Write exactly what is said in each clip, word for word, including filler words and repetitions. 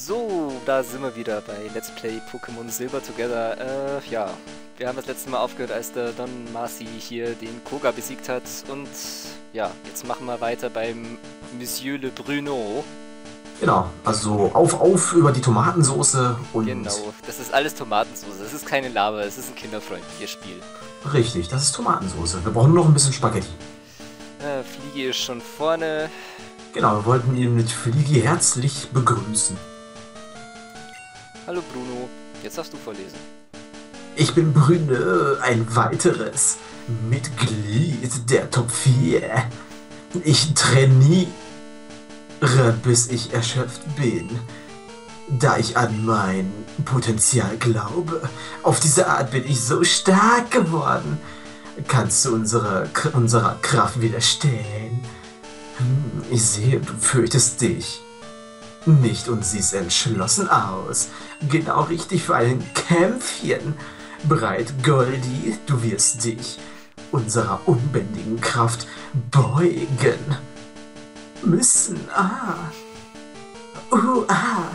So, da sind wir wieder bei Let's Play Pokémon Silver Together. Äh, ja, wir haben das letzte Mal aufgehört, als der Don Marcy hier den Koga besiegt hat. Und ja, jetzt machen wir weiter beim Monsieur Le Bruno. Genau, also auf, auf über die Tomatensoße und... Genau, das ist alles Tomatensauce. Das ist keine Lava, es ist ein kinderfreundliches Spiel. Richtig, das ist Tomatensoße. Wir brauchen nur noch ein bisschen Spaghetti. Äh, Fliegi ist schon vorne. Genau, wir wollten ihn mit Fliegi herzlich begrüßen. Hallo Bruno, jetzt darfst du vorlesen. Ich bin Bruno, ein weiteres Mitglied der Top vier. Ich trainiere, bis ich erschöpft bin. Da ich an mein Potenzial glaube, auf diese Art bin ich so stark geworden. Kannst du unserer, unserer Kraft widerstehen? Hm, ich sehe, du fürchtest dich nicht und siehst entschlossen aus. Genau richtig für ein Kämpfchen. Bereit, Goldie, du wirst dich unserer unbändigen Kraft beugen müssen. Ah. Uh, ah.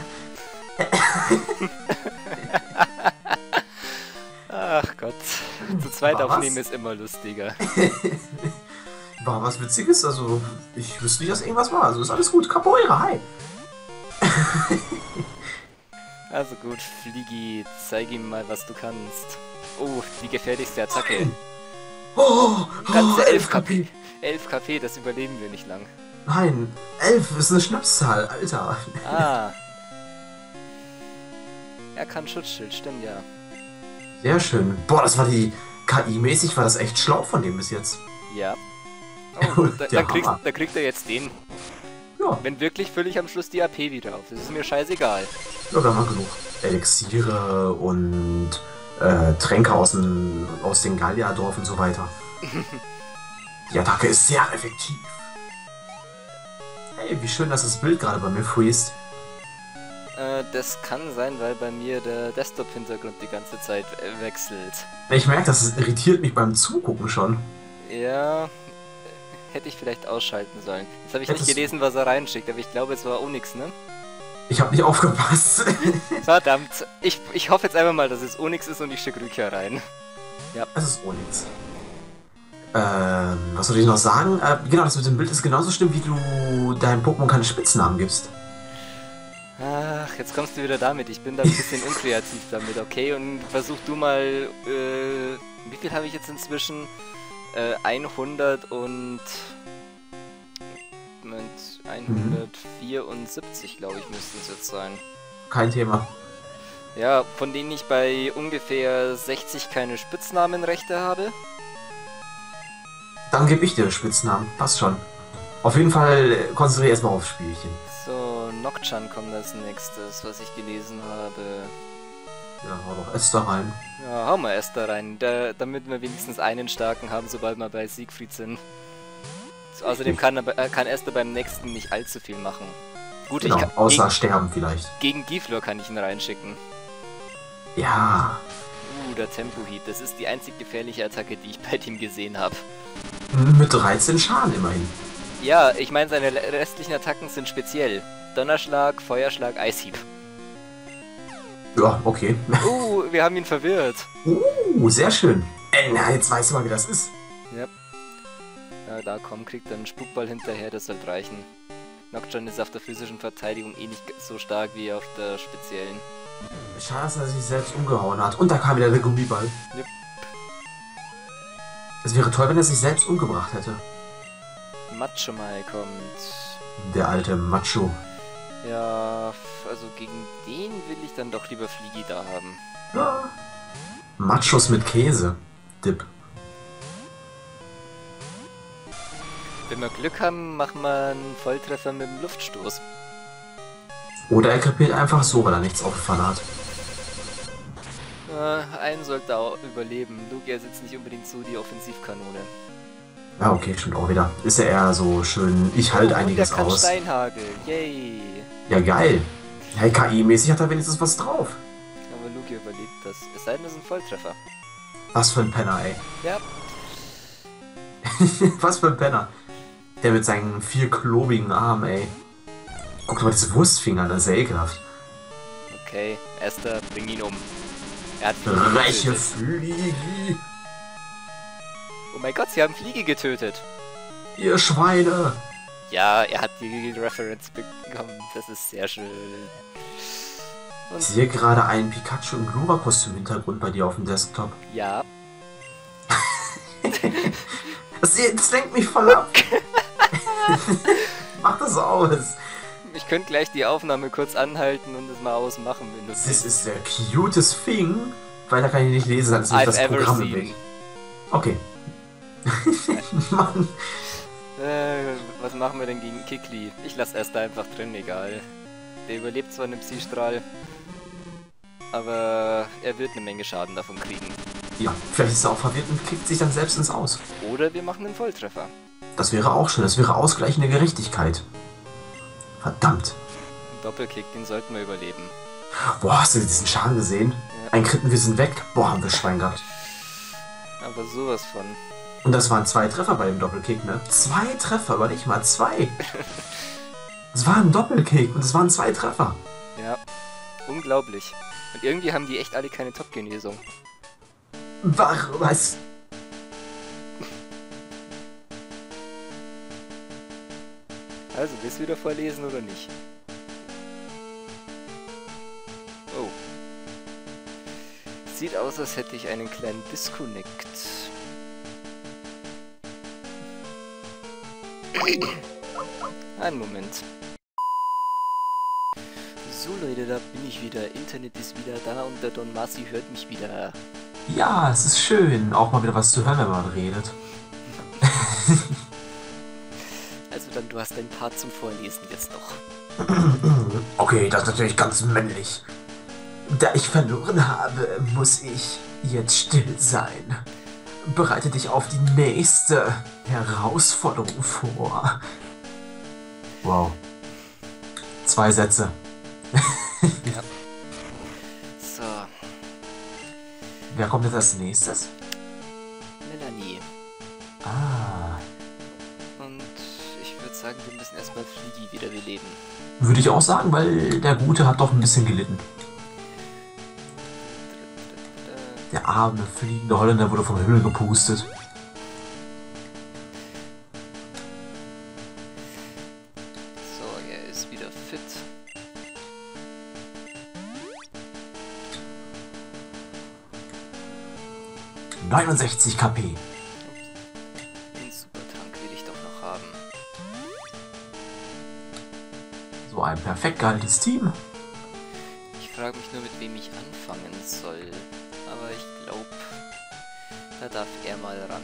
Ach Gott, zu zweit War aufnehmen was? ist immer lustiger. War was Witziges? Also, ich wüsste nicht, dass irgendwas war. Also, ist alles gut. Capoeira, hi. Also gut, Fliegi, zeig ihm mal, was du kannst. Oh, die gefährlichste Attacke. Oh, Ganze oh, elf K P. elf K P, das überleben wir nicht lang. Nein, elf ist eine Schnapszahl, Alter. Ah. Er kann Schutzschild, stimmt ja. Sehr schön. Boah, das war die K I-mäßig, war das echt schlau von dem bis jetzt. Ja. Oh, da, Der dann, kriegst, Hammer. dann kriegt er jetzt den. Ja, Wenn wirklich, fülle ich am Schluss die A P wieder auf. Das ist mir scheißegal. ja, da haben wir genug. Elixiere und äh, Tränke aus, dem, aus den Galliadorf und so weiter. Die Attacke ist sehr effektiv. Hey, wie schön, dass das Bild gerade bei mir freest. Äh, das kann sein, weil bei mir der Desktop-Hintergrund die ganze Zeit äh, wechselt. Ich merke, das irritiert mich beim Zugucken schon. Ja, hätte ich vielleicht ausschalten sollen. Jetzt habe ich nicht Hättest- gelesen, was er reinschickt, aber ich glaube, es war Onyx, ne? Ich habe nicht aufgepasst. Verdammt, ich, ich hoffe jetzt einfach mal, dass es Onyx ist und ich schicke Rückkehr rein. Das ist Onyx. Ähm, was soll ich noch sagen? Äh, genau, das mit dem Bild ist genauso schlimm, wie du deinem Pokémon keine Spitznamen gibst. Ach, jetzt kommst du wieder damit. Ich bin da ein bisschen unkreativ damit, okay? Und versuch du mal, äh, wie viel habe ich jetzt inzwischen? Äh, hundert und... Moment, hundertvierundsiebzig, glaube ich, müssten es jetzt sein. Kein Thema. Ja, von denen ich bei ungefähr sechzig keine Spitznamenrechte habe. Dann gebe ich dir Spitznamen. Passt schon. Auf jeden Fall äh, konzentriere erstmal aufs Spielchen. So, Nocturne kommt als nächstes, was ich gelesen habe. Ja, dann hau doch Esther rein. Ja, hau mal Esther rein, da, damit wir wenigstens einen starken haben, sobald wir bei Siegfried sind. So, außerdem kann, er, äh, kann Esther beim nächsten nicht allzu viel machen. Gut, Genau, ich kann, außer gegen, sterben vielleicht. gegen Giflor kann ich ihn reinschicken. Ja. Uh, der Tempo-Hieb, das ist die einzig gefährliche Attacke, die ich bei ihm gesehen habe. Mit dreizehn Schaden immerhin. Ja, ich meine, seine restlichen Attacken sind speziell. Donnerschlag, Feuerschlag, Eishieb. Ja, okay. Uh, wir haben ihn verwirrt. Uh, sehr schön. Äh, na, jetzt weißt du mal, wie das ist. Ja. Ja, da komm, kriegt er einen Spukball hinterher, das sollte reichen. Nocturne ist auf der physischen Verteidigung eh nicht so stark wie auf der speziellen. Schade, dass er sich selbst umgehauen hat. Und da kam wieder der Gummiball. Yep. Es wäre toll, wenn er sich selbst umgebracht hätte. Macho Mai kommt. Der alte Macho. Ja, also gegen den will ich dann doch lieber Fliegi da haben. Ja. Machos mit Käse. Dip. Wenn wir Glück haben, machen wir einen Volltreffer mit dem Luftstoß. Oder er krepiert einfach so, weil er nichts aufgefallen hat. Äh, einen sollte auch überleben. Lugia ist jetzt nicht unbedingt so die Offensivkanone. Ja, okay, stimmt auch wieder. Ist ja eher so schön, ich halte Oh, einiges und der kann aus. Steinhagel. Yay. Ja, geil. Hey, K I-mäßig hat er wenigstens was drauf. Aber Lugia überlebt das. Es sei denn, es ist ein Volltreffer. Was für ein Penner, ey. Ja. Was für ein Penner. Der mit seinen vier klobigen Armen, ey. Guck doch mal diese Wurstfinger, das ist ja ekelhaft. Okay, Esther, bring ihn um. Er hat Freche getötet. Fliege! Oh mein Gott, sie haben Fliege getötet. Ihr Schweine! Ja, er hat die Reference bekommen. Das ist sehr schön. Und Ich sehe gerade ein Pikachu im Glura-Kostüm im Hintergrund bei dir auf dem Desktop. ja, Das, das lenkt mich voll ab. Mach das aus. ich könnte gleich die Aufnahme kurz anhalten und es mal ausmachen, wenn du Das willst. ist der cutest Thing. Weiter kann ich nicht lesen, dann ist nicht I've das ever Programm seen. weg. Okay. Mann. Äh, was machen wir denn gegen Kikli? Ich lasse Esther einfach drin, egal. Der überlebt zwar einen Psystrahl, aber er wird eine Menge Schaden davon kriegen. Ja, vielleicht ist er auch verwirrt und kickt sich dann selbst ins Aus. Oder wir machen einen Volltreffer. Das wäre auch schön. Das wäre ausgleichende Gerechtigkeit. Verdammt. Ein Doppelkick, den sollten wir überleben. Boah, hast du diesen Schaden gesehen? Ja. Ein Kritten, wir sind weg. Boah, haben wir Schwein gehabt. Aber sowas von. Und das waren zwei Treffer bei dem Doppelkick, ne? Zwei Treffer, aber nicht mal zwei. Es war ein Doppelkick und es waren zwei Treffer. Ja, unglaublich. Und irgendwie haben die echt alle keine Top-Genesung. Warum? Was? Also, willst du wieder vorlesen oder nicht? Oh. Sieht aus, als hätte ich einen kleinen Disconnect. Einen Moment. So Leute, da bin ich wieder. Internet ist wieder da und der Don Marci hört mich wieder. Ja, es ist schön, auch mal wieder was zu hören, wenn man redet. Also dann, du hast dein Part zum Vorlesen jetzt noch. Okay, das ist natürlich ganz männlich. Da ich verloren habe, muss ich jetzt still sein. Bereite dich auf die nächste Herausforderung vor. Wow. Zwei Sätze. Ja. So, Wer kommt jetzt als nächstes? Melanie. Ah. Und ich würde sagen, wir müssen erstmal Fliegi wiederbeleben. Würde ich auch sagen, weil der Gute hat doch ein bisschen gelitten. Der arme, fliegende Holländer wurde vom Himmel gepustet. So, er ist wieder fit. neunundsechzig K P. Den Supertank will ich doch noch haben. So ein perfekt gehaltenes Team. Ich frage mich nur, mit wem ich anfangen soll. Aber ich glaube, da darf er mal ran.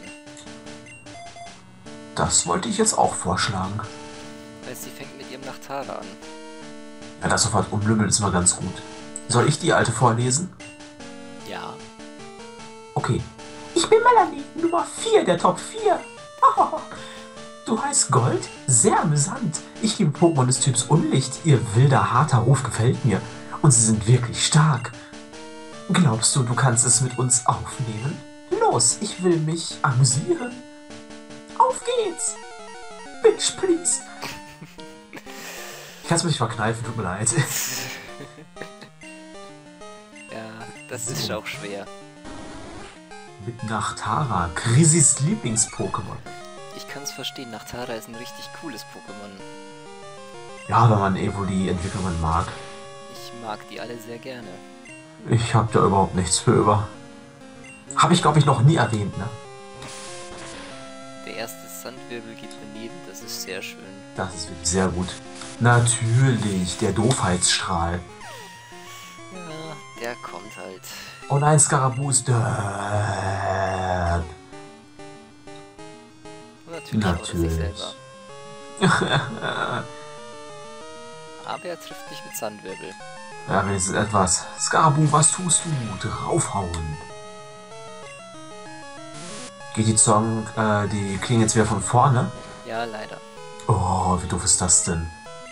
Das wollte ich jetzt auch vorschlagen. Weil sie fängt mit ihrem Nachtara an. Ja, das sofort umlümmeln ist mal ganz gut. Soll ich die alte vorlesen? Ja. Okay. Ich bin Melanie, Nummer vier der Top vier. Du heißt Gold? Sehr amüsant. Ich liebe Pokémon des Typs Unlicht. Ihr wilder, harter Ruf gefällt mir. Und sie sind wirklich stark. Glaubst du, du kannst es mit uns aufnehmen? Los, ich will mich amüsieren. Auf geht's. Bitch, please. Ich kann es mir nicht verkneifen, tut mir leid. Ja, das ist auch schwer. Mit Nachtara, Krisis Lieblings-Pokémon. Ich kann es verstehen, Nachtara ist ein richtig cooles Pokémon. Ja, wenn man Evoli-Entwicklungen mag. Ich mag die alle sehr gerne. Ich hab da überhaupt nichts für über. Habe ich, glaube ich, noch nie erwähnt, ne? Der erste Sandwirbel geht daneben, das ist sehr schön. Das ist wirklich sehr gut. Natürlich, der Doofheitsstrahl. Ja, der kommt halt. Oh nein, Skarabus. Döp. Und natürlich, haut er sich Natürlich. selber. Aber er trifft mich mit Sandwirbel. Ja, wenigstens etwas. Skarabu, was tust du? Draufhauen. Geht die Song, äh, die klingen jetzt wieder von vorne? Ja, leider. Oh, wie doof ist das denn?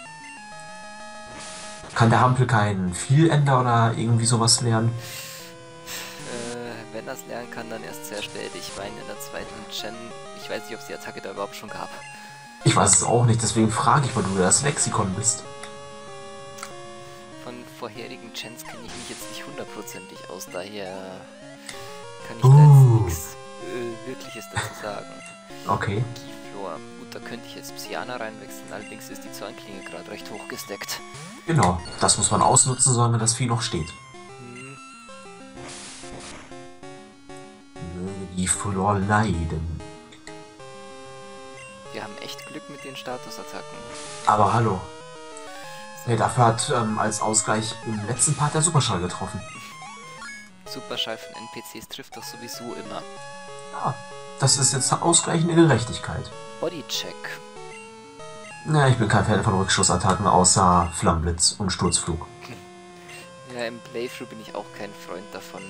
Kann der Hampel keinen Vielender oder irgendwie sowas lernen? Äh, wenn er es lernen kann, dann erst sehr spät. Ich meine, in der zweiten Gen, ich weiß nicht, ob es die Attacke da überhaupt schon gab. Ich weiß es auch nicht, deswegen frage ich, weil du das Lexikon bist. von vorherigen Gens kenne ich mich jetzt nicht hundertprozentig aus, daher kann ich da jetzt Uh. nichts äh, Wirkliches dazu sagen. Okay. Keyfloor. Gut, da könnte ich jetzt Psyana reinwechseln, allerdings ist die Zornklinge gerade recht hoch gesteckt. Genau, das muss man ausnutzen, solange das Vieh noch steht. Hm, Möge die Flor leiden. wir haben echt Glück mit den Statusattacken. Aber hallo. Nee, dafür hat ähm, als Ausgleich im letzten Part der Superschall getroffen. Superschall von N P Cs trifft doch sowieso immer. Ja, das ist jetzt ausgleichende Gerechtigkeit. Bodycheck. Ja, ich bin kein Fan von Rückschussattacken außer Flammenblitz und Sturzflug. Ja, im Playthrough bin ich auch kein Freund davon.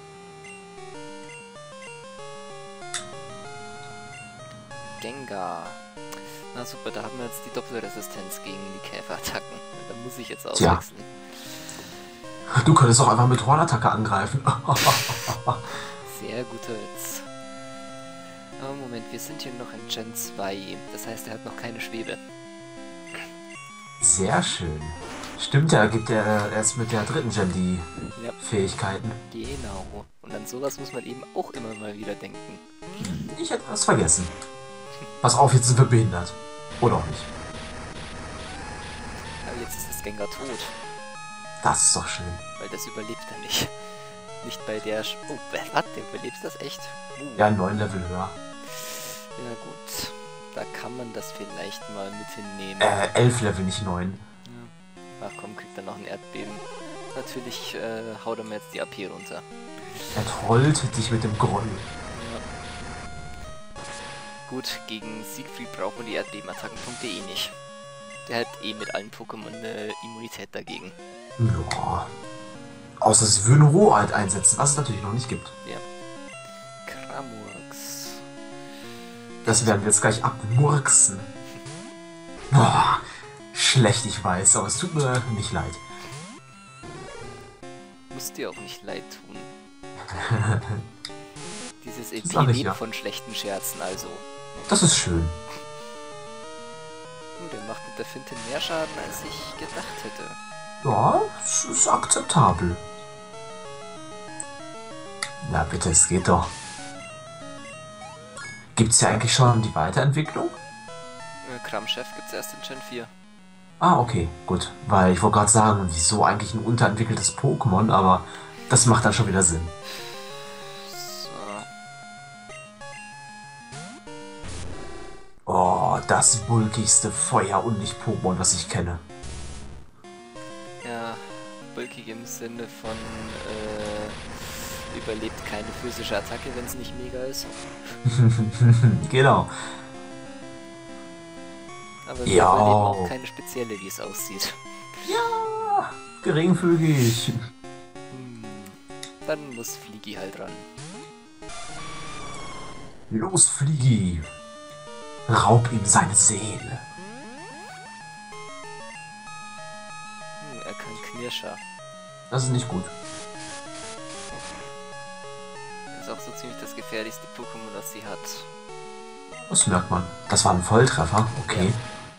Gengar. Na super, da haben wir jetzt die Doppelresistenz gegen die Käferattacken. Da muss ich jetzt auswechseln. Du könntest auch einfach mit Hornattacke angreifen. Sehr guter Witz. Aber Moment, wir sind hier noch in Gen zwei. Das heißt, er hat noch keine Schwebe. Sehr schön. Stimmt ja, gibt er erst mit der dritten Gen die Ja, Fähigkeiten. genau. Und an sowas muss man eben auch immer mal wieder denken. Ich hätte was vergessen. Pass auf, jetzt sind wir behindert. Oder auch nicht. Aber jetzt ist das Gengar tot. Das ist doch schön. Weil das überlebt er nicht. Nicht bei der... Sch oh, was? Der überlebt das echt? Uh. Ja, neun Level höher. Ja gut. Da kann man das vielleicht mal mit hinnehmen. Äh, elf Level, nicht neun. Ja. Ach komm, kriegt er noch ein Erdbeben. Natürlich äh, haut er mir jetzt die A P runter. Er trollt dich mit dem Groll. Ja. Gut, gegen Siegfried braucht man die Erdbebenattackenpunkte eh nicht. Der hat eh mit allen Pokémon eine Immunität dagegen. Ja. Außer sie würden Rohalt einsetzen, was es natürlich noch nicht gibt. Ja. Kramurks. Das werden wir jetzt gleich abmurksen. Boah, schlecht, ich weiß, aber es tut mir nicht leid. Muss dir auch nicht leid tun. Dieses Das sag ich Epidem ja. von schlechten Scherzen also. Das ist schön. Oh, der macht mit der Finte mehr Schaden, als ich gedacht hätte. Ja, es ist akzeptabel. Na bitte, es geht doch. Gibt's ja eigentlich schon die Weiterentwicklung? Äh, Kramchef gibt's erst in Gen vier. Ah, okay, gut. Weil ich wollte gerade sagen, wieso eigentlich ein unterentwickeltes Pokémon, aber das macht dann schon wieder Sinn. So. Oh, das bulkigste Feuer- und Nicht-Pokémon, was ich kenne. Ja, bulkig im Sinne von äh, überlebt keine physische Attacke, wenn es nicht mega ist. Genau. Aber wir Ja. überleben auch keine spezielle, wie es aussieht. Ja, geringfügig. Hm. Dann muss Fliegi halt ran. Los, Fliegi. Raub ihm seine Seele. Hm, er kann Knirscher. Das ist nicht gut. Ist auch so ziemlich das gefährlichste Pokémon, das sie hat. Das merkt man. Das war ein Volltreffer. Okay.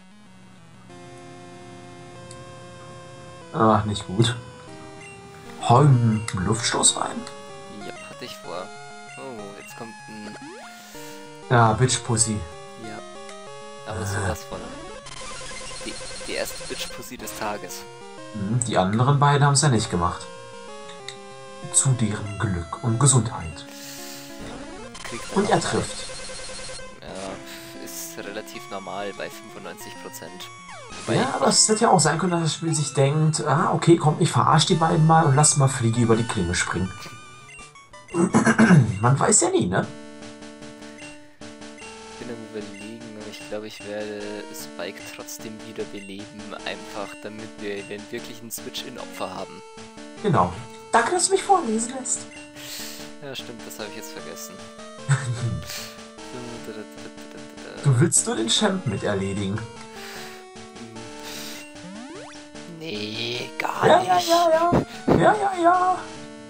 Ach, nicht gut. Hau ihm einen Luftstoß rein. Ja, hatte ich vor. Oh, jetzt kommt ein... Ja, Bitch Pussy. Ja. Aber sowas von. Die, die erste Bitch-Pussy des Tages. Hm, die anderen beiden haben es ja nicht gemacht. Zu deren Glück und Gesundheit. Kriegt dann Und er auch mal- trifft. Ja, ist relativ normal bei fünfundneunzig Prozent. Ja, aber es hätte ja auch sein können, dass das Spiel sich denkt, ah, okay, komm, ich verarsche die beiden mal und lass mal Fliege über die Klinge springen. Man weiß ja nie, ne? Ich bin am überlegen, aber ich glaube, ich werde Spike trotzdem wieder beleben, einfach damit wir den wirklichen Switch-In-Opfer haben. Genau. Danke, dass du mich vorlesen lässt. Ja, stimmt, das habe ich jetzt vergessen. Du willst nur den Champ mit erledigen. Nee, gar Ja, ja, nicht. ja, ja. Ja, ja, ja.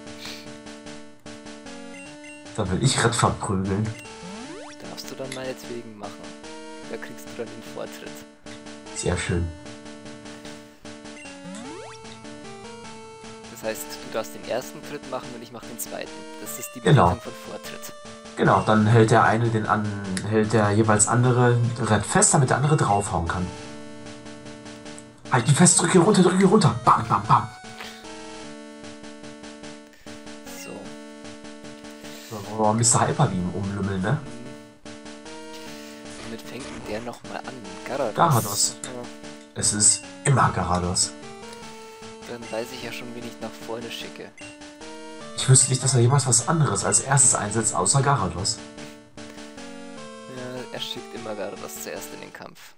Da will ich Red verprügeln. Darfst du dann meinetwegen machen. Da kriegst du dann den Vortritt. Sehr schön. Das heißt, du darfst den ersten Tritt machen und ich mache den zweiten. Das ist die Genau. Bedeutung von Vortritt. Genau, dann hält der eine den an, hält der jeweils andere rennt fest, damit der andere draufhauen kann. Halt ihn fest, drück ihn runter, drück ihn runter. Bam, bam, bam. So. So, wollen wir Mister Hyperbeam umlümmeln, ne? Womit fängt denn der nochmal an? Garados. Garados. Ja, Es ist immer Garados. dann weiß ich ja schon, wen ich nach vorne schicke. Ich wüsste nicht, dass er jemals was anderes als erstes einsetzt, außer Garados. Ja, er schickt immer Garados zuerst in den Kampf.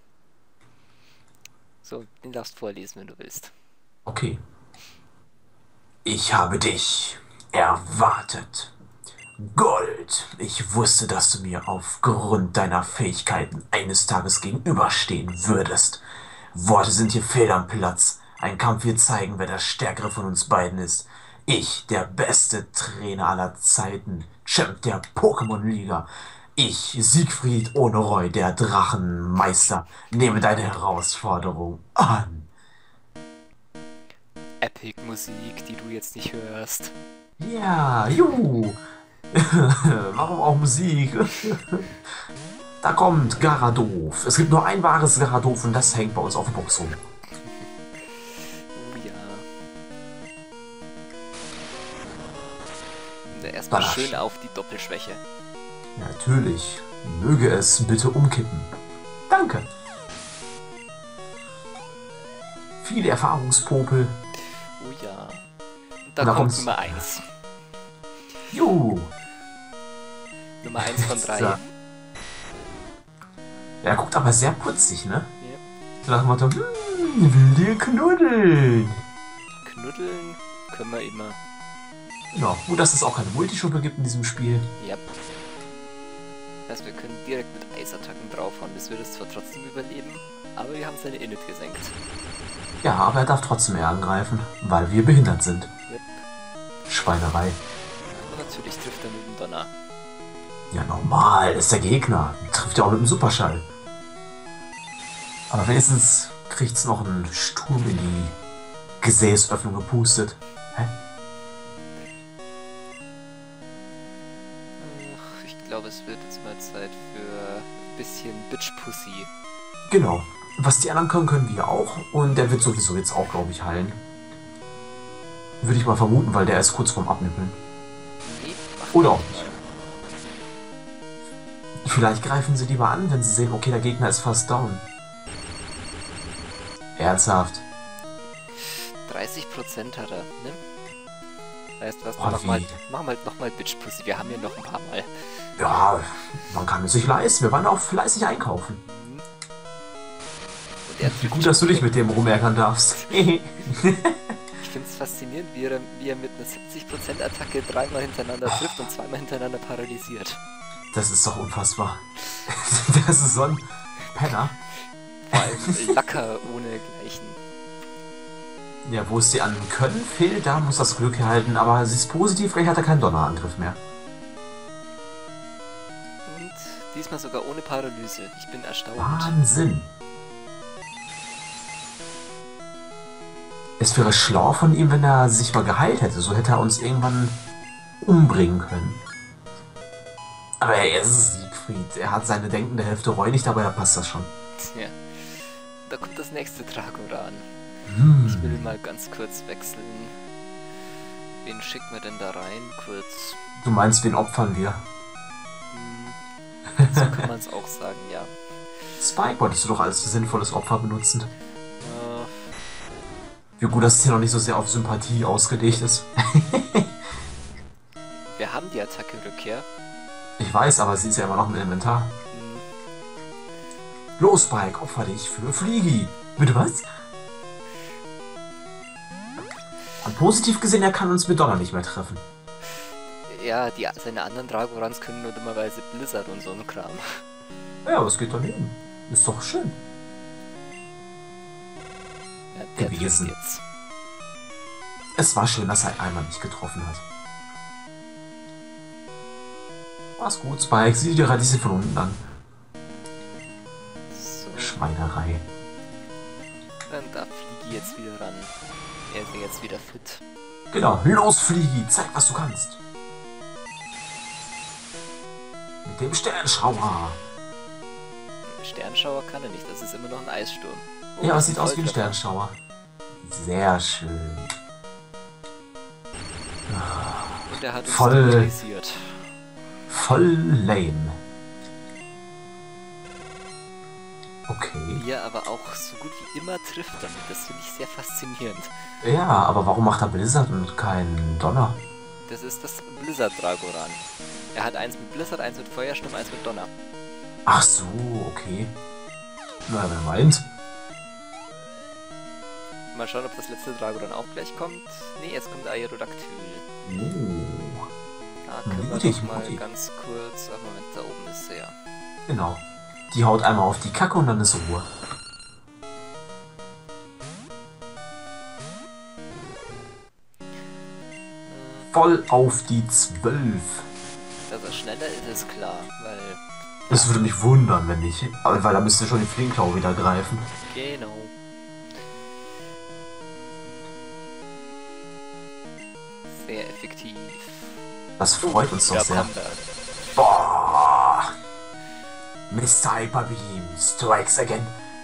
So, den darfst du vorlesen, wenn du willst. Okay. Ich habe dich erwartet. Gold, ich wusste, dass du mir aufgrund deiner Fähigkeiten eines Tages gegenüberstehen würdest. Worte sind hier fehl am Platz. Ein Kampf wird zeigen, wer der Stärkere von uns beiden ist. Ich, der beste Trainer aller Zeiten, Champ der Pokémon-Liga. Ich, Siegfried Oneroy, der Drachenmeister, nehme deine Herausforderung an. Epic Musik, die du jetzt nicht hörst. Ja, juhu. Warum auch Musik? Da kommt Garados. Es gibt nur ein wahres Garados und das hängt bei uns auf der Box rum. Oh ja. Und erstmal Balasch. schön auf die Doppelschwäche. Ja, natürlich. Möge es bitte umkippen. Danke. Viele Erfahrungspopel. Oh ja. Und da, Und da kommt kommt's. Nummer eins. Juhu. Nummer eins von drei. Ja. Er guckt aber sehr putzig, ne? Ja. So nach dem Motto, hm, will dir knuddeln. Knuddeln können wir immer. Genau. Gut, dass es auch keine Multischuppe gibt in diesem Spiel. Ja. Das heißt, wir können direkt mit Eisattacken draufhauen. Das wird es zwar trotzdem überleben, aber wir haben seine Init gesenkt. Ja, aber er darf trotzdem eher angreifen, weil wir behindert sind. Yep. Schweinerei. Und natürlich trifft er mit dem Donner. Ja, normal, ist der Gegner. Trifft er auch mit dem Superschall. Aber wenigstens kriegt's noch einen Sturm in die Gesäßöffnung gepustet. Hä? Ach, ich glaube, es wird jetzt mal Zeit für ein bisschen Bitch-Pussy. Genau. Was die anderen können, können wir auch. Und der wird sowieso jetzt auch, glaube ich, heilen. Würde ich mal vermuten, weil der ist kurz vorm Abnippeln. Nee, mach Oder auch nicht. nicht. Vielleicht greifen sie lieber an, wenn sie sehen, okay, der Gegner ist fast down. Ernsthaft. dreißig Prozent hat er, ne? Weißt du was, Boah, mach mal, wie? mach mal nochmal Bitch-Pussy, wir haben ja noch ein paar Mal. Ja, man kann es sich leisten. Wir waren auch fleißig einkaufen. Und er Wie gut, dass du dich mit dem rumärgern darfst. Ich finde es faszinierend, wie er, wie er mit einer siebzig Prozent Attacke dreimal hintereinander trifft und zweimal hintereinander paralysiert. Das ist doch unfassbar. Das ist so ein Penner. Vor allem Lacker ohne Gleichen. Ja, wo es die anderen können, fehlt, da muss das Glück erhalten, aber sie ist positiv, vielleicht hat er keinen Donnerangriff mehr. Und diesmal sogar ohne Paralyse. Ich bin erstaunt. Wahnsinn. Es wäre schlau von ihm, wenn er sich mal geheilt hätte, so hätte er uns irgendwann umbringen können. Aber er ist Siegfried, er hat seine denkende Hälfte Reue nicht, aber da passt das schon. Tja, da kommt das nächste Dragoran. Hm. Ich will mal ganz kurz wechseln. Wen schicken wir denn da rein? Kurz. Du meinst, wen opfern wir? Hm, so kann man es auch sagen, ja. Spike wolltest du doch als sinnvolles Opfer benutzen. Äh, Wie gut, dass es hier noch nicht so sehr auf Sympathie ausgelegt ist. wir haben die Attacke Rückkehr. Ich weiß, aber sie ist ja immer noch im Inventar. Hm, Los, Spike, opfer dich für Fliegi. Bitte was? Und positiv gesehen, er kann uns mit Donner nicht mehr treffen. ja, die, seine anderen Dragorans können nur dummerweise Blizzard und so ein Kram. Ja, was geht daneben? Ist doch schön. Ja, der trifft Gewesen. jetzt. Es war schön, dass er einmal nicht getroffen hat. War's gut, Spike. Sieh dir Radieschen von unten an. So, Schweinerei. dann darf Fliegi jetzt wieder ran. Er ist ja jetzt wieder fit. Genau, los Fliegi, zeig was du kannst. Mit dem Sternschauer. Sternschauer kann er nicht, das ist immer noch ein Eissturm. Oh, Ja, das es sieht ist aus wie ein Volltreffer. Sternschauer. Sehr schön. Und er hat uns Voll. stabilisiert. Voll lame. Okay. Wie er aber auch so gut wie immer trifft damit, das finde ich sehr faszinierend. Ja, aber warum macht er Blizzard und kein Donner? Das ist das Blizzard Dragoran. Er hat eins mit Blizzard, eins mit Feuersturm, eins mit Donner. Ach so, okay. Na, wer meint? Mal schauen, ob das letzte Dragoran auch gleich kommt. Nee, jetzt kommt Aerodactyl. Oh. Da können wir Mutig, doch mal mutig. ganz kurz... Ach Moment, da oben ist er. Genau. Die haut einmal auf die Kacke und dann ist Ruhe. Voll auf die zwölf. Dass er schneller ist, ist klar, weil... Das würde mich wundern, wenn nicht. Aber weil da müsste schon die Flinklau wieder greifen. Genau. Sehr effektiv. Das freut uns doch Da sehr. kommt er. Boah! Mister Hyperbeam strikes again.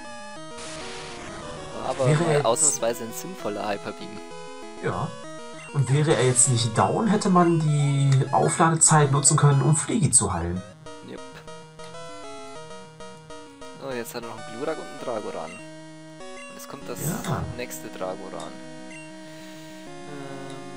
Aber Wäre mal jetzt- ausnahmsweise ein sinnvoller Hyperbeam. Ja. Und wäre er jetzt nicht down, hätte man die Aufladezeit nutzen können, um Fliegi zu heilen. Jupp. Oh, jetzt hat er noch einen Glurak und einen Dragoran. Und jetzt kommt das Ja. nächste Dragoran. Ähm,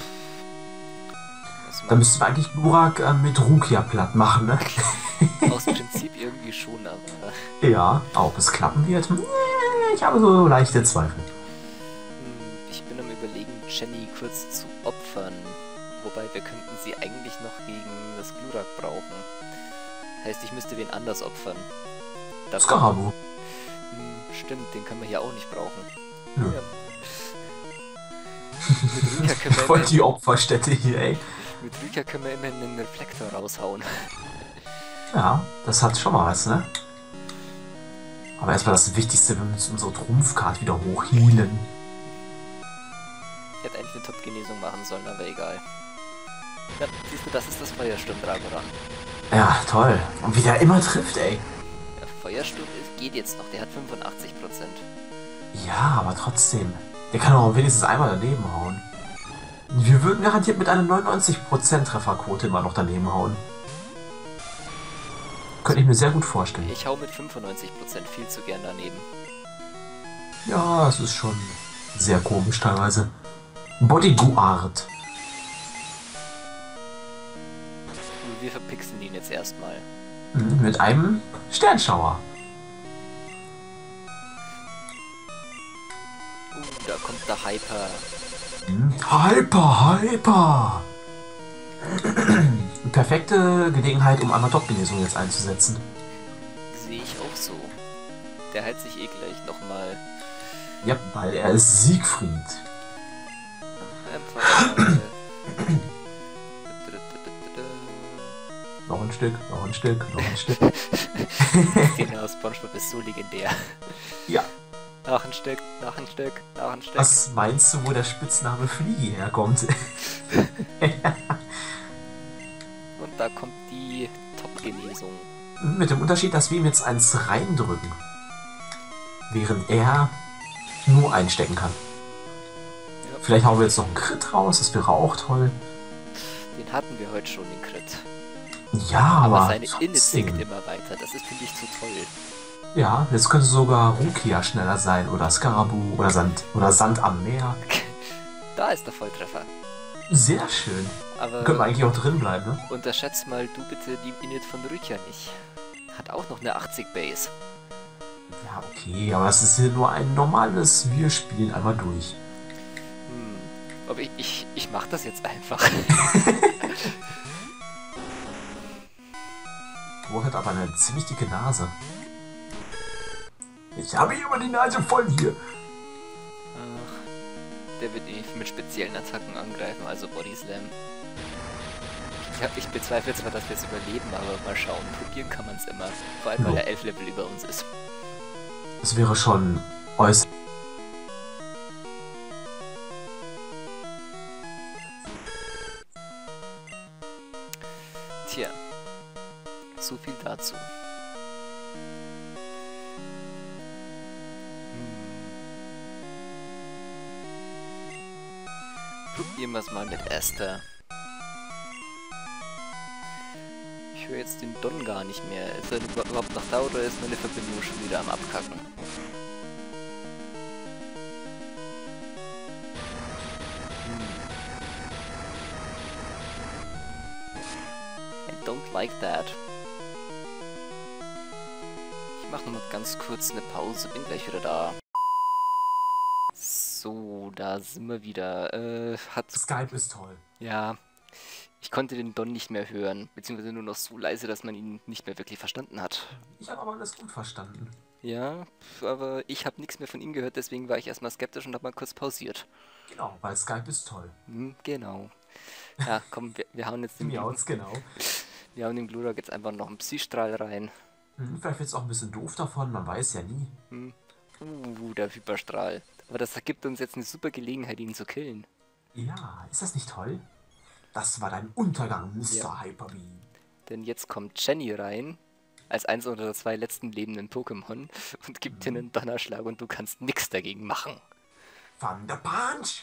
was Da macht müssten wir eigentlich Glurak äh, mit Rukia platt machen, ne? aus Prinzip irgendwie schon, aber... Ja, ob es klappen wird? Hm, Ich habe so leichte Zweifel. Hm, Ich bin am überlegen, Jenny kurz zu opfern. Wobei wir könnten sie eigentlich noch gegen das Glurak brauchen. Heißt, ich müsste wen anders opfern. Da Skarabu. Hm, stimmt, den können wir hier auch nicht brauchen. Ja. Ja. Mit Rüka können wir Voll immerhin, die Opferstätte hier, ey. mit Rüka können wir immerhin einen Reflektor raushauen. Ja, das hat schon mal was, ne? Aber erstmal das Wichtigste, wir müssen unsere Trumpfkarte wieder hochhealen. Ich hätte eigentlich eine Top-Genesung machen sollen, aber egal. Ja, siehst du, das ist das Feuersturm-Dragoran. Ja, toll. Und wie der immer trifft, ey. Der Feuersturm ist, geht jetzt noch, der hat fünfundachtzig Prozent. Ja, aber trotzdem. Der kann auch wenigstens einmal daneben hauen. Wir würden garantiert mit einer neunundneunzig Prozent Trefferquote immer noch daneben hauen. Könnte ich mir sehr gut vorstellen. Ich hau mit fünfundneunzig Prozent viel zu gern daneben. Ja, es ist schon sehr komisch teilweise. Bodyguard. Und wir verpixeln ihn jetzt erstmal. Mhm, Mit einem Sternschauer. Uh, da kommt der Hyper. Mhm. Hyper, Hyper. Perfekte Gelegenheit, um einmal Top-Genesung jetzt einzusetzen. Sehe ich auch so. Der heilt sich eh gleich nochmal. Ja, weil er ist Siegfried. Einfach mal. Noch ein Stück, noch ein Stück, noch ein Stück. Die Szene aus SpongeBob ist so legendär. Ja. Noch ein Stück, noch ein Stück, noch ein Stück. Was meinst du, wo der Spitzname Fliegi herkommt? Und da kommt die Top-Genesung. Mit dem Unterschied, dass wir ihm jetzt eins reindrücken. Während er nur einstecken kann. Ja. Vielleicht hauen wir jetzt noch einen Crit raus, das wäre auch toll. Den hatten wir heute schon, den Crit. Ja, Aber aber seine Init trotzdem. sinkt immer weiter. Das ist, finde ich, zu toll. Ja, jetzt könnte sogar Rukia schneller sein oder Skarabu oder Sand oder Sand am Meer. Da ist der Volltreffer. Sehr schön. Aber Können wir eigentlich auch drin bleiben, ne? unterschätzt mal du bitte die Init von Rükia nicht. Hat auch noch eine achtzig Base. Ja, okay, aber das ist hier nur ein normales Wir spielen einmal durch. Hm. Aber ich, ich, ich mach das jetzt einfach. Wo hat aber eine ziemlich dicke Nase. Ich habe immer die Nase voll hier. Ach, der wird ihn mit speziellen Attacken angreifen, also Body Slam. Ich, hab, ich bezweifle zwar, dass wir es überleben, aber mal schauen. Probieren kann man es immer. Vor allem, weil Ja. er elf Level über uns ist. Das wäre schon äußerst. Tja, so viel dazu. Probieren wir es mal mit Esther. Ich höre jetzt den Don gar nicht mehr. Ist er überhaupt noch da oder ist meine Verbindung schon wieder am Abkacken? Hm. I don't like that. Ich mache nochmal ganz kurz eine Pause, bin gleich wieder da. So, da sind wir wieder. Äh, hat... Skype ist toll. Ja, ich konnte den Don nicht mehr hören, beziehungsweise nur noch so leise, dass man ihn nicht mehr wirklich verstanden hat. Ich habe aber alles gut verstanden. Ja, aber ich habe nichts mehr von ihm gehört, deswegen war ich erstmal skeptisch und habe mal kurz pausiert. Genau, weil Skype ist toll. Hm, genau. Ja, komm, wir, wir hauen jetzt den... Miauts, genau. Wir hauen dem Glurak jetzt einfach noch einen Psystrahl rein. Hm, vielleicht wird es auch ein bisschen doof davon, man weiß ja nie. Hm. Uh, der Hyperstrahl. Aber das gibt uns jetzt eine super Gelegenheit, ihn zu killen. Ja, ist das nicht toll? Das war dein Untergang, Mister Ja. Hyperbeam. Denn jetzt kommt Jenny rein, als eins unserer zwei letzten lebenden Pokémon, und gibt dir einen Donnerschlag und du kannst nichts dagegen machen. Thunder Punch!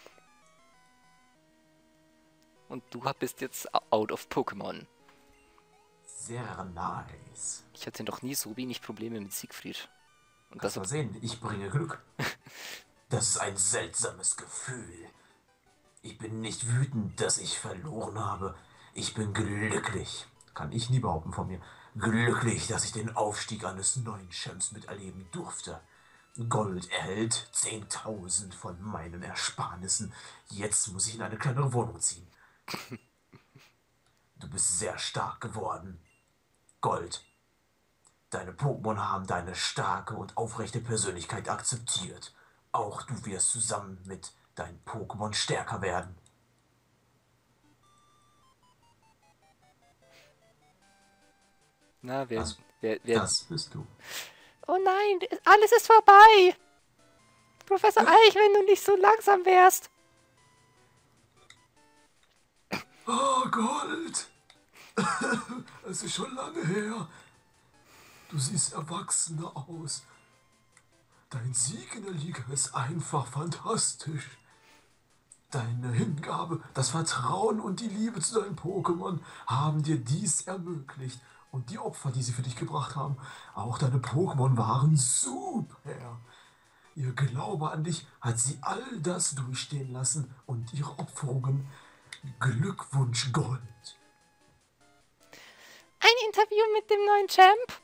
Und du bist jetzt out of Pokémon. Sehr nice. Ich hatte noch nie so wenig Probleme mit Siegfried. Und Kannst das mal sehen, ich bringe Glück. Das ist ein seltsames Gefühl. Ich bin nicht wütend, dass ich verloren habe. Ich bin glücklich. Kann ich nie behaupten von mir. Glücklich, dass ich den Aufstieg eines neuen Champs miterleben durfte. Gold erhält zehntausend von meinen Ersparnissen. Jetzt muss ich in eine kleinere Wohnung ziehen. Du bist sehr stark geworden. Gold. Deine Pokémon haben deine starke und aufrechte Persönlichkeit akzeptiert. Auch du wirst zusammen mit deinen Pokémon stärker werden. Na, wer, Das, wer, wer... das bist du. Oh nein, alles ist vorbei! Professor Eich, wenn du nicht so langsam wärst! Oh, Gold! Es ist schon lange her. Du siehst erwachsener aus. Dein Sieg in der Liga ist einfach fantastisch. Deine Hingabe, das Vertrauen und die Liebe zu deinen Pokémon haben dir dies ermöglicht. Und die Opfer, die sie für dich gebracht haben, auch deine Pokémon waren super. Ihr Glaube an dich hat sie all das durchstehen lassen und ihre Opferungen. Glückwunsch, Gold. Ein Interview mit dem neuen Champ?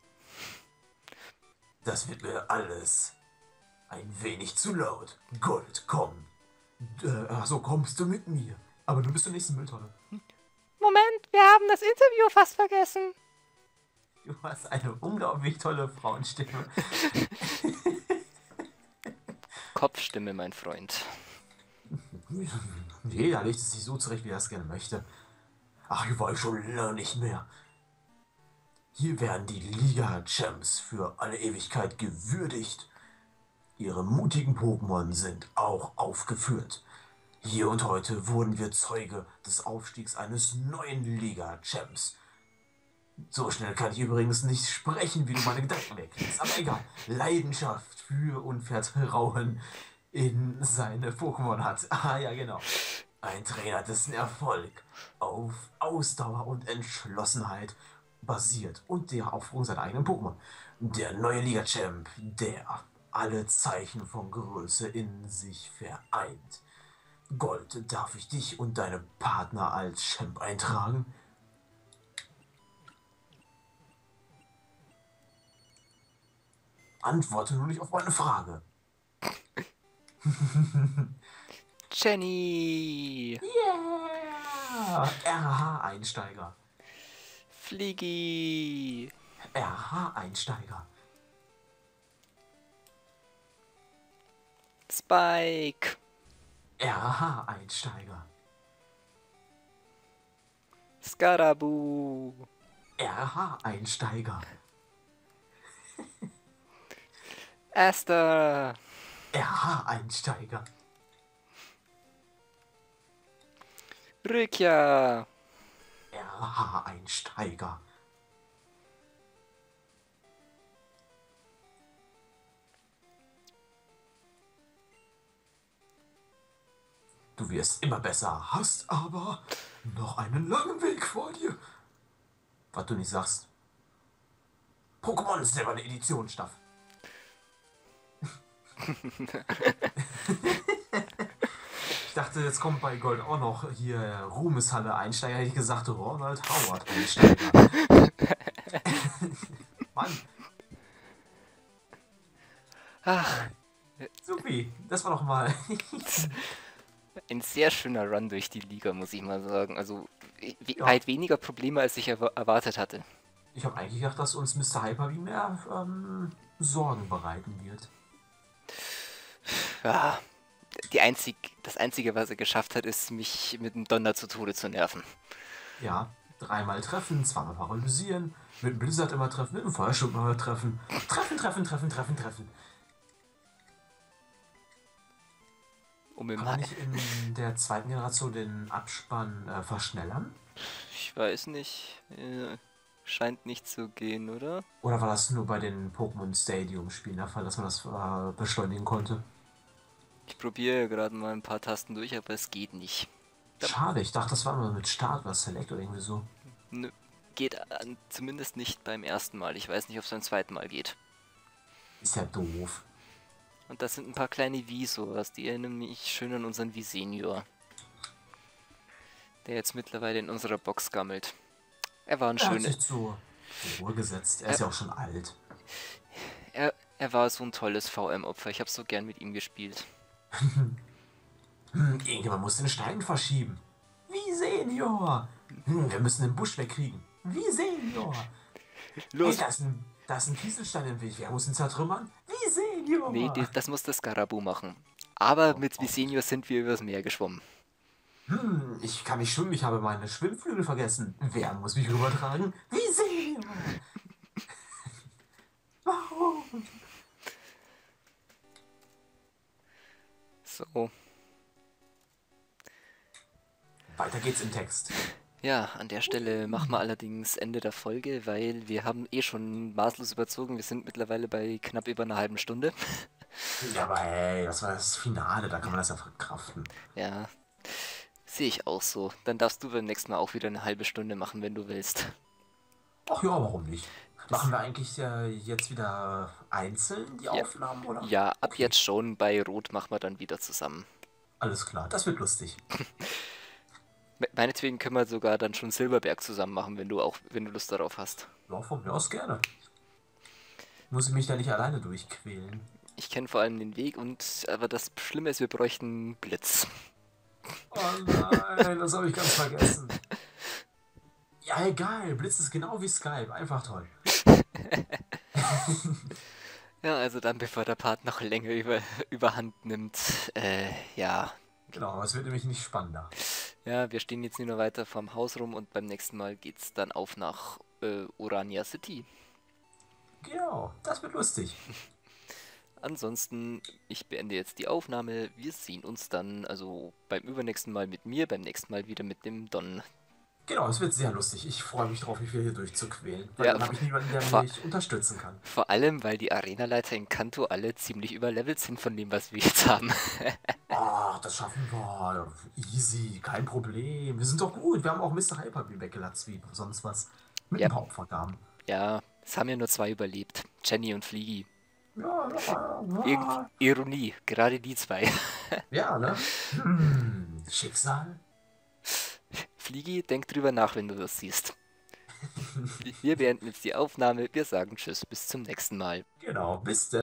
Das wird mir alles ein wenig zu laut. Gold, komm. Äh, achso, kommst du mit mir. Aber nur bis zur nächsten Mülltonne. Moment, wir haben das Interview fast vergessen. Du hast eine unglaublich tolle Frauenstimme. Kopfstimme, mein Freund. Jeder legt es sich so zurecht, wie er es gerne möchte. Ach, hier war ich schon lange nicht mehr. Hier werden die Liga-Champs für alle Ewigkeit gewürdigt. Ihre mutigen Pokémon sind auch aufgeführt. Hier und heute wurden wir Zeuge des Aufstiegs eines neuen Liga-Champs. So schnell kann ich übrigens nicht sprechen, wie du meine Gedanken wegkriegst. Aber egal, Leidenschaft für und Vertrauen in seine Pokémon hat. Ah ja, genau. Ein Trainer, dessen Erfolg auf Ausdauer und Entschlossenheit basiert und der Aufführung seiner eigenen Pokémon. Der neue Liga-Champ, der alle Zeichen von Größe in sich vereint. Gold, darf ich dich und deine Partner als Champ eintragen? Antworte nur nicht auf meine Frage. Jenny! Yeah! R H-Einsteiger. Fliegi! R H-Einsteiger. Spike! R H-Einsteiger. Skarabu! R H-Einsteiger. Esther! R H-Einsteiger. Rückja! R Haha-Einsteiger. Du wirst immer besser, hast aber noch einen langen Weg vor dir. Was du nicht sagst. Pokémon ist selber eine Edition, Staff. Ich dachte, jetzt kommt bei Gold auch noch hier Ruhmeshalle Einsteiger. Hätte ich gesagt, Ronald Howard Einsteiger. Mann. Ach, Supi, das war doch mal. ein sehr schöner Run durch die Liga, muss ich mal sagen. Also we Ja. weit weniger Probleme, als ich erwa- erwartet hatte. Ich habe eigentlich gedacht, dass uns Mister Hyper wie mehr ähm, Sorgen bereiten wird. Ja, die einzig, das Einzige, was er geschafft hat, ist, mich mit dem Donner zu Tode zu nerven. Ja, dreimal treffen, zweimal paralysieren, mit dem Blizzard immer treffen, mit dem Feuersturm immer treffen. Treffen, treffen, treffen, treffen, treffen. Um im Kann man nicht in der zweiten Generation den Abspann äh, verschnellern? Ich weiß nicht. Äh, scheint nicht zu gehen, oder? Oder war das nur bei den Pokémon Stadium Spielen der Fall, dass man das äh, beschleunigen konnte? Ich probiere gerade mal ein paar Tasten durch, aber es geht nicht. Schade, ich dachte, das war immer mit Start oder Select oder irgendwie so. Nö, geht an, zumindest nicht beim ersten Mal. Ich weiß nicht, ob es beim zweiten Mal geht. Ist ja doof. Und das sind ein paar kleine Visors, die erinnern mich schön an unseren Visenior. Der jetzt mittlerweile in unserer Box gammelt. Er war ein Er hat schöner. sich zur Ruhe gesetzt. Er ist ja auch schon alt. Er, er war so ein tolles V M-Opfer. Ich habe so gern mit ihm gespielt. Hm, irgendjemand muss den Stein verschieben. Wie Senior. Hm, wir müssen den Busch wegkriegen. Wie Senior. Los! Hey, da ist ein, da ist ein Kieselstein im Weg. Wer muss ihn zertrümmern? Wie Senior. Nee, die, das muss das Garabu machen. Aber mit Visenior sind wir übers Meer geschwommen. Hm, ich kann nicht schwimmen. Ich habe meine Schwimmflügel vergessen. Wer muss mich rübertragen? Wie Senior. Warum? So. Weiter geht's im Text. Ja, an der Stelle machen wir allerdings Ende der Folge, weil wir haben eh schon maßlos überzogen. Wir sind mittlerweile bei knapp über einer halben Stunde. Ja, aber hey, das war das Finale. Da kann man das ja verkraften. Ja, sehe ich auch so. Dann darfst du beim nächsten Mal auch wieder eine halbe Stunde machen, wenn du willst. Ach ja, warum nicht? Machen wir eigentlich äh, jetzt wieder einzeln die Aufnahmen, oder? Ja, ab Okay. jetzt schon. Bei Rot machen wir dann wieder zusammen. Alles klar, das wird lustig. Me- Meinetwegen können wir sogar dann schon Silberberg zusammen machen, wenn du auch, wenn du Lust darauf hast. Ja, von mir aus gerne. Muss ich mich da nicht alleine durchquälen. Ich kenne vor allem den Weg und aber das Schlimme ist, wir bräuchten Blitz. Oh nein, das habe ich ganz vergessen. Ja, egal, Blitz ist genau wie Skype, einfach toll. Ja, also dann, bevor der Part noch länger über, überhand nimmt, äh, ja. Genau, es wird nämlich nicht spannender. Ja, wir stehen jetzt nur noch weiter vorm Haus rum und beim nächsten Mal geht's dann auf nach äh, Orania City. Genau, das wird lustig. Ansonsten, ich beende jetzt die Aufnahme. Wir sehen uns dann also beim übernächsten Mal mit mir, beim nächsten Mal wieder mit dem Don. Genau, es wird sehr lustig. Ich freue mich drauf, mich wieder hier durchzuquälen. Weil Ja, dann habe ich niemanden, der vor- mich unterstützen kann. Vor allem, weil die Arenaleiter in Kanto alle ziemlich überlevelt sind von dem, was wir jetzt haben. Ach, das schaffen wir. Easy, kein Problem. Wir sind doch gut. Wir haben auch Mister Hyperbeam weggelatzt, wie sonst was. Mit Ja. ein paar Opfergaben. Ja, es haben ja nur zwei überlebt. Jenny und Fliegi. Ja, ja, Irgend ja. Ironie, gerade die zwei. Ja, ne? Hm, Schicksal? Fliegi, denk drüber nach, wenn du das siehst. Wir beenden jetzt die Aufnahme. Wir sagen Tschüss, bis zum nächsten Mal. Genau, bis dann.